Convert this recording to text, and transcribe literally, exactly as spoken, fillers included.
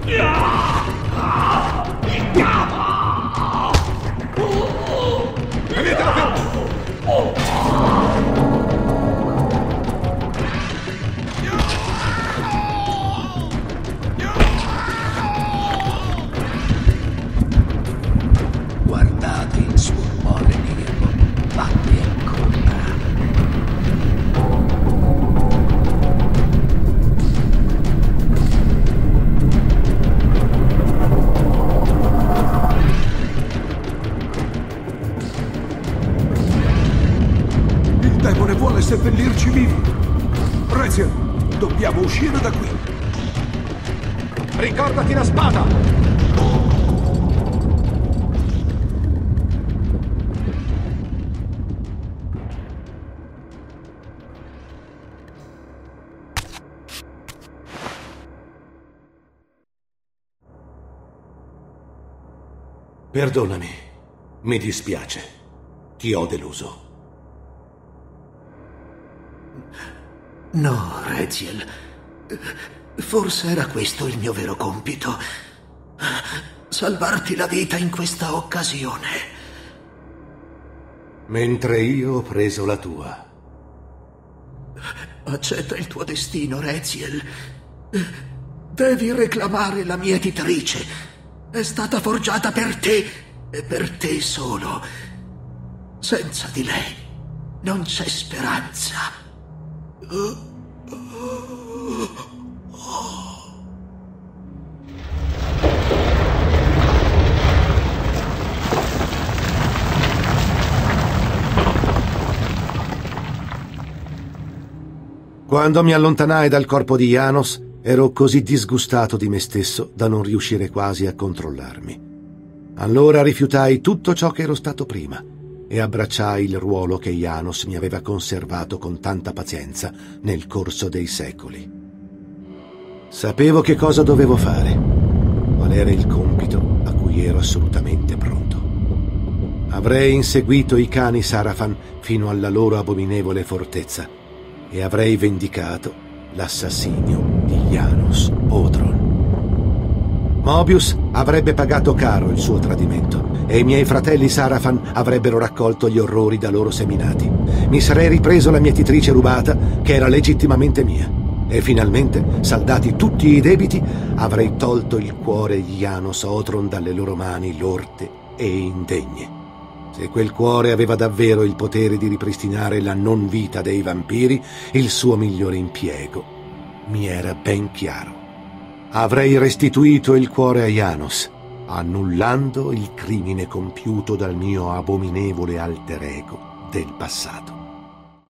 Tenetela ferma! Guardate il suo cuore nero, batte ancora. Il demone vuole seppellirci vivi. Reziel, dobbiamo uscire da qui. Ricordati la spada! Perdonami, mi dispiace. Ti ho deluso. No, Reziel. Forse era questo il mio vero compito. Salvarti la vita in questa occasione. Mentre io ho preso la tua. Accetta il tuo destino, Reziel. Devi reclamare la mietitrice. È stata forgiata per te e per te solo. Senza di lei non c'è speranza. Quando mi allontanai dal corpo di Janos, ero così disgustato di me stesso da non riuscire quasi a controllarmi. Allora rifiutai tutto ciò che ero stato prima e abbracciai il ruolo che Janos mi aveva conservato con tanta pazienza nel corso dei secoli. Sapevo che cosa dovevo fare, qual era il compito a cui ero assolutamente pronto. Avrei inseguito i cani Sarafan fino alla loro abominevole fortezza e avrei vendicato l'assassinio di Janos Otron. Mobius avrebbe pagato caro il suo tradimento e i miei fratelli Sarafan avrebbero raccolto gli orrori da loro seminati. Mi sarei ripreso la mietitrice rubata, che era legittimamente mia, e finalmente, saldati tutti i debiti, avrei tolto il cuore di Janos Otron dalle loro mani lorte e indegne. Se quel cuore aveva davvero il potere di ripristinare la non vita dei vampiri, il suo migliore impiego mi era ben chiaro. Avrei restituito il cuore a Janos, annullando il crimine compiuto dal mio abominevole alter ego del passato.